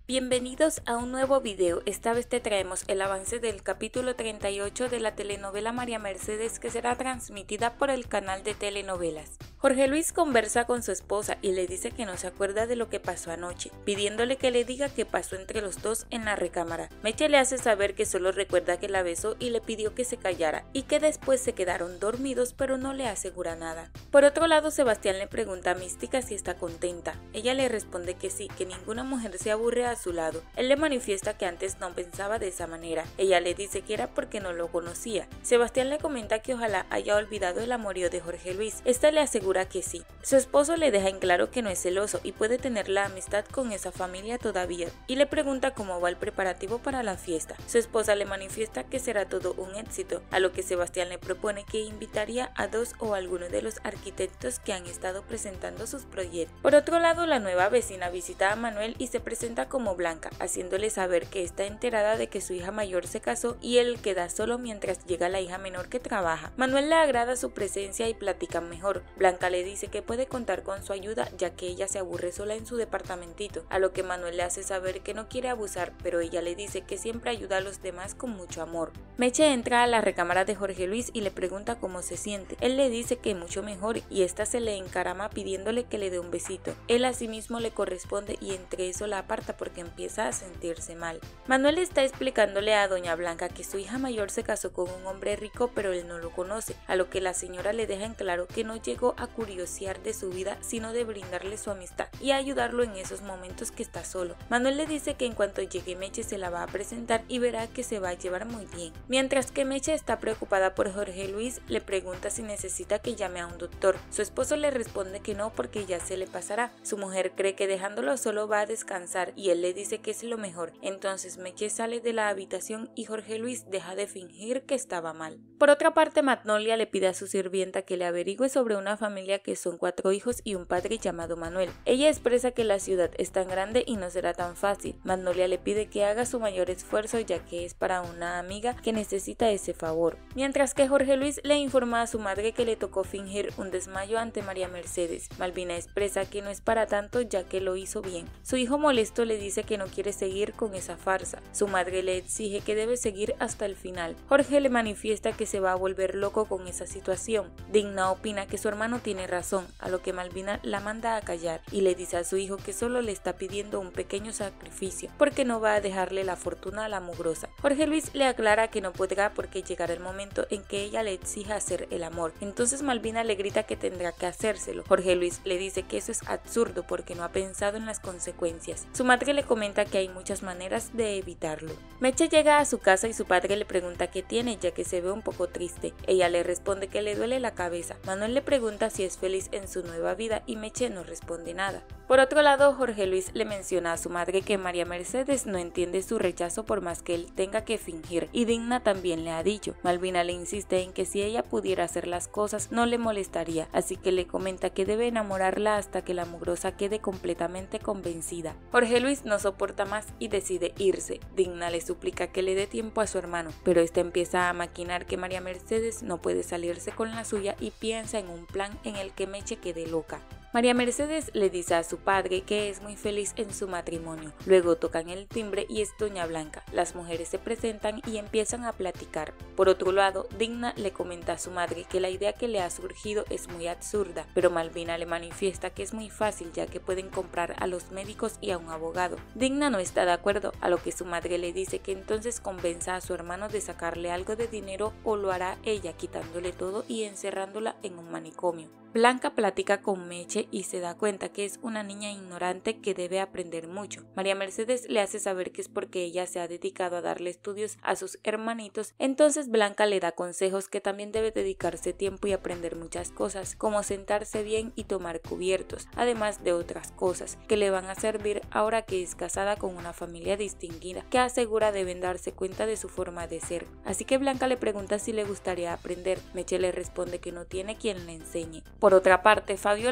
Bienvenidos a un nuevo video. Esta vez te traemos el avance del capítulo 38 de la telenovela María Mercedes, que será transmitida por el canal de telenovelas. Jorge Luis conversa con su esposa y le dice que no se acuerda de lo que pasó anoche, pidiéndole que le diga qué pasó entre los dos en la recámara. Meche le hace saber que solo recuerda que la besó y le pidió que se callara y que después se quedaron dormidos, pero no le asegura nada. Por otro lado, Sebastián le pregunta a Mística si está contenta. Ella le responde que sí, que ninguna mujer se aburre a su lado. Él le manifiesta que antes no pensaba de esa manera. Ella le dice que era porque no lo conocía. Sebastián le comenta que ojalá haya olvidado el amorío de Jorge Luis. Esta le asegura que sí. Su esposo le deja en claro que no es celoso y puede tener la amistad con esa familia todavía, y le pregunta cómo va el preparativo para la fiesta. Su esposa le manifiesta que será todo un éxito, a lo que Sebastián le propone que invitaría a dos o alguno de los arquitectos que han estado presentando sus proyectos. Por otro lado, la nueva vecina visita a Manuel y se presenta como Blanca, haciéndole saber que está enterada de que su hija mayor se casó y él queda solo mientras llega la hija menor que trabaja. Manuel le agrada su presencia y platican mejor. Blanca le dice que puede contar con su ayuda, ya que ella se aburre sola en su departamentito, a lo que Manuel le hace saber que no quiere abusar, pero ella le dice que siempre ayuda a los demás con mucho amor. Meche entra a la recámara de Jorge Luis y le pregunta cómo se siente. Él le dice que mucho mejor y esta se le encarama pidiéndole que le dé un besito. Él asimismo le corresponde y entre eso la aparta porque empieza a sentirse mal. Manuel está explicándole a doña Blanca que su hija mayor se casó con un hombre rico, pero él no lo conoce, a lo que la señora le deja en claro que no llegó a curiosear de su vida, sino de brindarle su amistad y ayudarlo en esos momentos que está solo. Manuel le dice que en cuanto llegue Meche se la va a presentar y verá que se va a llevar muy bien. Mientras que Meche está preocupada por Jorge Luis, le pregunta si necesita que llame a un doctor. Su esposo le responde que no, porque ya se le pasará. Su mujer cree que dejándolo solo va a descansar y él le dice que es lo mejor. Entonces Meche sale de la habitación y Jorge Luis deja de fingir que estaba mal. Por otra parte, Magnolia le pide a su sirvienta que le averigüe sobre una familia que son 4 hijos y un padre llamado Manuel. Ella expresa que la ciudad es tan grande y no será tan fácil. Magnolia le pide que haga su mayor esfuerzo, ya que es para una amiga que necesita ese favor. Mientras que Jorge Luis le informa a su madre que le tocó fingir un desmayo ante María Mercedes. Malvina expresa que no es para tanto, ya que lo hizo bien. Su hijo molesto le dice que no quiere seguir con esa farsa. Su madre le exige que debe seguir hasta el final. Jorge le manifiesta que se va a volver loco con esa situación. Digna opina que su hermano tiene razón, a lo que Malvina la manda a callar y le dice a su hijo que solo le está pidiendo un pequeño sacrificio porque no va a dejarle la fortuna a la mugrosa. Jorge Luis le aclara que no podrá porque llegará el momento en que ella le exija hacer el amor. Entonces Malvina le grita que tendrá que hacérselo. Jorge Luis le dice que eso es absurdo porque no ha pensado en las consecuencias. Su madre le comenta que hay muchas maneras de evitarlo. Meche llega a su casa y su padre le pregunta qué tiene, ya que se ve un poco triste. Ella le responde que le duele la cabeza. Manuel le pregunta si es feliz en su nueva vida y Meche no responde nada. Por otro lado, Jorge Luis le menciona a su madre que María Mercedes no entiende su rechazo por más que él tenga que fingir, y Digna también le ha dicho. Malvina le insiste en que si ella pudiera hacer las cosas no le molestaría, así que le comenta que debe enamorarla hasta que la mugrosa quede completamente convencida. Jorge Luis no soporta más y decide irse. Digna le suplica que le dé tiempo a su hermano, pero este empieza a maquinar que María Mercedes no puede salirse con la suya y piensa en un plan en el que Meche quede loca. María Mercedes le dice a su padre que es muy feliz en su matrimonio. Luego tocan el timbre y es doña Blanca. Las mujeres se presentan y empiezan a platicar. Por otro lado, Digna le comenta a su madre que la idea que le ha surgido es muy absurda, pero Malvina le manifiesta que es muy fácil, ya que pueden comprar a los médicos y a un abogado. Digna no está de acuerdo, a lo que su madre le dice que entonces convenza a su hermano de sacarle algo de dinero o lo hará ella quitándole todo y encerrándola en un manicomio. Blanca platica con Meche y se da cuenta que es una niña ignorante que debe aprender mucho. María Mercedes le hace saber que es porque ella se ha dedicado a darle estudios a sus hermanitos, entonces Blanca le da consejos que también debe dedicarse tiempo y aprender muchas cosas, como sentarse bien y tomar cubiertos, además de otras cosas que le van a servir ahora que es casada con una familia distinguida, que asegura deben darse cuenta de su forma de ser. Así que Blanca le pregunta si le gustaría aprender. Meche le responde que no tiene quien le enseñe. Por otra parte, Fabiola le pregunta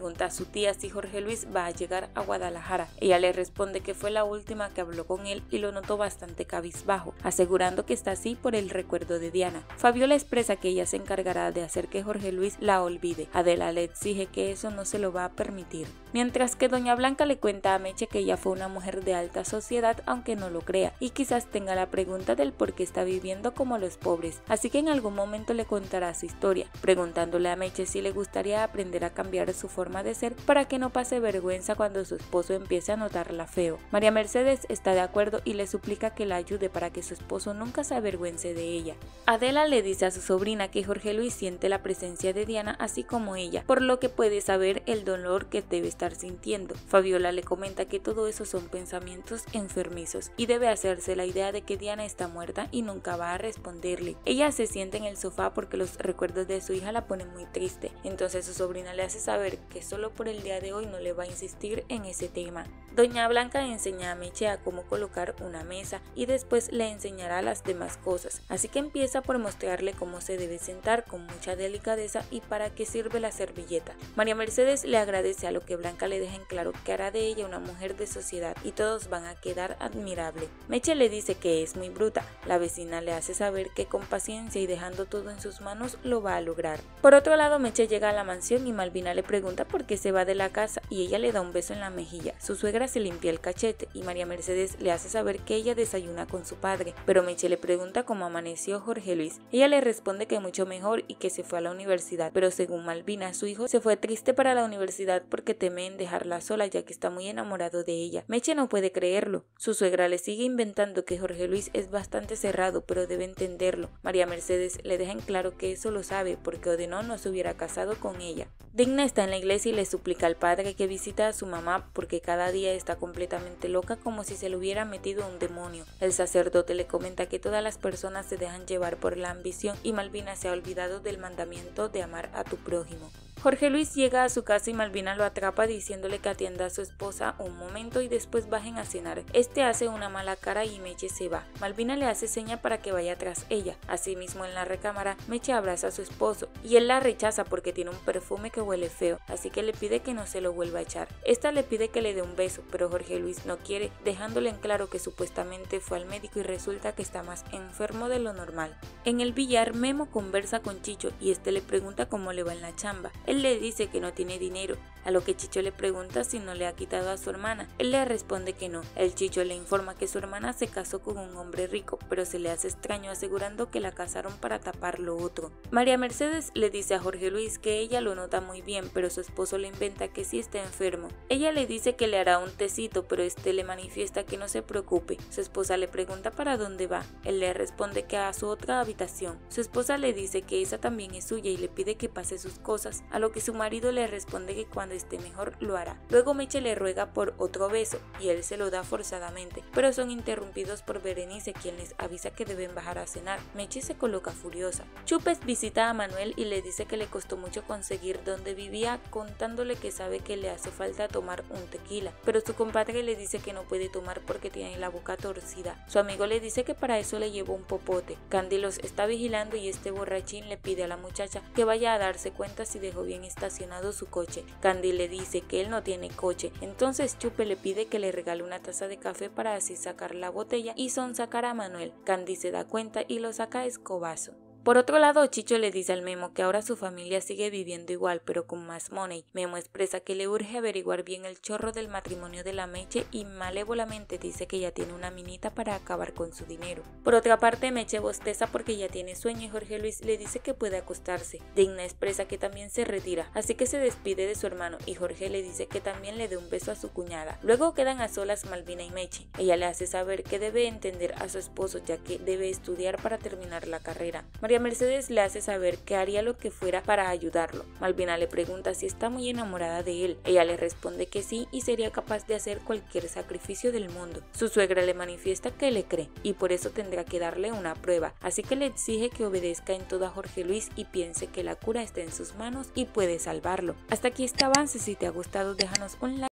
pregunta a su tía si Jorge Luis va a llegar a Guadalajara. Ella le responde que fue la última que habló con él y lo notó bastante cabizbajo, asegurando que está así por el recuerdo de Diana. Fabiola expresa que ella se encargará de hacer que Jorge Luis la olvide. Adela le exige que eso no se lo va a permitir. Mientras que doña Blanca le cuenta a Meche que ella fue una mujer de alta sociedad, aunque no lo crea, y quizás tenga la pregunta del por qué está viviendo como los pobres, así que en algún momento le contará su historia, preguntándole a Meche si le gustaría aprender a cambiar su forma de ser para que no pase vergüenza cuando su esposo empiece a notarla feo. María Mercedes está de acuerdo y le suplica que la ayude para que su esposo nunca se avergüence de ella. Adela le dice a su sobrina que Jorge Luis siente la presencia de Diana así como ella, por lo que puede saber el dolor que debe estar sintiendo. Fabiola le comenta que todo eso son pensamientos enfermizos y debe hacerse la idea de que Diana está muerta y nunca va a responderle. Ella se sienta en el sofá porque los recuerdos de su hija la ponen muy triste, entonces su sobrina le hace saber que solo por el día de hoy no le va a insistir en ese tema. Doña Blanca enseña a Meche a cómo colocar una mesa y después le enseñará las demás cosas, así que empieza por mostrarle cómo se debe sentar con mucha delicadeza y para qué sirve la servilleta. María Mercedes le agradece, a lo que Blanca le deja en claro que hará de ella una mujer de sociedad y todos van a quedar admirable. Meche le dice que es muy bruta. La vecina le hace saber que con paciencia y dejando todo en sus manos lo va a lograr. Por otro lado, Meche llega a la mansión y Malvina le pregunta por qué se va de la casa y ella le da un beso en la mejilla. Su suegra se limpia el cachete y María Mercedes le hace saber que ella desayuna con su padre, pero Meche le pregunta cómo amaneció Jorge Luis. Ella le responde que mucho mejor y que se fue a la universidad, pero según Malvina, su hijo se fue triste para la universidad porque teme en dejarla sola ya que está muy enamorado de ella. Meche no puede creerlo. Su suegra le sigue inventando que Jorge Luis es bastante cerrado, pero debe entenderlo. María Mercedes le deja en claro que eso lo sabe porque o de no se hubiera casado con ella. Digna está en la iglesia y le suplica al padre que visite a su mamá porque cada día está completamente loca, como si se le hubiera metido un demonio. El sacerdote le comenta que todas las personas se dejan llevar por la ambición y Malvina se ha olvidado del mandamiento de amar a tu prójimo. Jorge Luis llega a su casa y Malvina lo atrapa diciéndole que atienda a su esposa un momento y después bajen a cenar. Este hace una mala cara y Meche se va. Malvina le hace seña para que vaya tras ella. Asimismo, en la recámara, Meche abraza a su esposo y él la rechaza porque tiene un perfume que huele feo, así que le pide que no se lo vuelva a echar. Esta le pide que le dé un beso, pero Jorge Luis no quiere, dejándole en claro que supuestamente fue al médico y resulta que está más enfermo de lo normal. En el billar, Memo conversa con Chicho y este le pregunta cómo le va en la chamba. Él le dice que no tiene dinero, a lo que Chicho le pregunta si no le ha quitado a su hermana. Él le responde que no. El Chicho le informa que su hermana se casó con un hombre rico, pero se le hace extraño asegurando que la casaron para tapar lo otro. María Mercedes le dice a Jorge Luis que ella lo nota muy bien, pero su esposo le inventa que sí está enfermo. Ella le dice que le hará un tecito, pero este le manifiesta que no se preocupe. Su esposa le pregunta para dónde va. Él le responde que a su otra habitación. Su esposa le dice que esa también es suya y le pide que pase sus cosas, a lo que su marido le responde que cuando esté mejor lo hará. Luego Meche le ruega por otro beso y él se lo da forzadamente, pero son interrumpidos por Berenice, quien les avisa que deben bajar a cenar. Meche se coloca furiosa. Chupes visita a Manuel y le dice que le costó mucho conseguir donde vivía, contándole que sabe que le hace falta tomar un tequila, pero su compadre le dice que no puede tomar porque tiene la boca torcida. Su amigo le dice que para eso le llevó un popote. Candy los está vigilando y este borrachín le pide a la muchacha que vaya a darse cuenta si dejó bien estacionado su coche. Candy le dice que él no tiene coche, entonces Chupe le pide que le regale una taza de café para así sacar la botella y sonsacar a Manuel. Candy se da cuenta y lo saca a escobazo. Por otro lado, Chicho le dice al Memo que ahora su familia sigue viviendo igual pero con más money. Memo expresa que le urge averiguar bien el chorro del matrimonio de la Meche y malévolamente dice que ya tiene una minita para acabar con su dinero. Por otra parte, Meche bosteza porque ya tiene sueño y Jorge Luis le dice que puede acostarse. Digna expresa que también se retira, así que se despide de su hermano y Jorge le dice que también le dé un beso a su cuñada. Luego quedan a solas Malvina y Meche. Ella le hace saber que debe entender a su esposo ya que debe estudiar para terminar la carrera. María Mercedes le hace saber que haría lo que fuera para ayudarlo. Malvina le pregunta si está muy enamorada de él. Ella le responde que sí y sería capaz de hacer cualquier sacrificio del mundo. Su suegra le manifiesta que le cree y por eso tendrá que darle una prueba, así que le exige que obedezca en todo a Jorge Luis y piense que la cura está en sus manos y puede salvarlo. Hasta aquí este avance. Si te ha gustado, déjanos un like.